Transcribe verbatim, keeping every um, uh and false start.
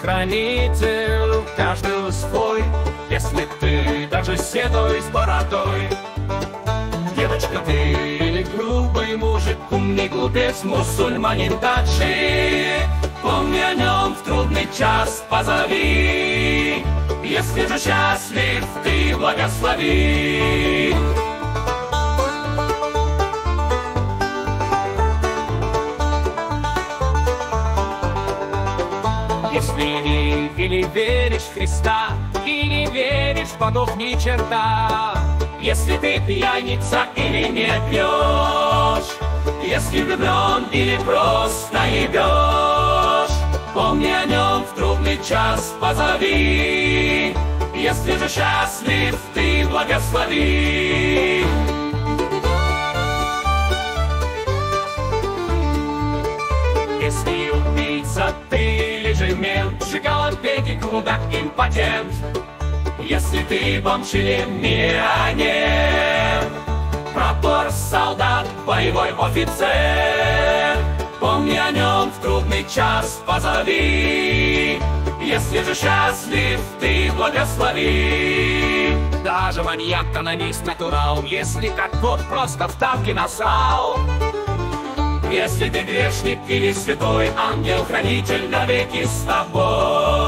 ангел-хранитель, каждый свой, если ты даже седой с бородой. Девочка ты или грубый мужик, умный глупец, мусульманин таджик, помни о нем в трудный час, позови. Если же счастлив, ты благослови. Если не, или веришь в Христа, и не веришь в богов ни черта, если ты пьяница или не пьешь, если влюблен или просто ебешь, помни о нем в трудный час, позови. Если же счастлив, ты благослови. Если убийца ты или же мент, жигал пеки, крудак, импотент, если ты бомж или миллионер, прапор, солдат, боевой офицер, помни о нем в трудный час, позови. Если же счастлив, ты благослови. Даже маньяк, канонист, натурал, если как вот просто в тапки насал. Если ты грешник или святой, ангел-хранитель навеки с тобой.